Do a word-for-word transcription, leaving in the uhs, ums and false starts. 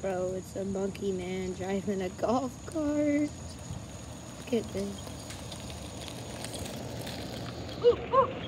Bro, it's a monkey man driving a golf cart. Look at this.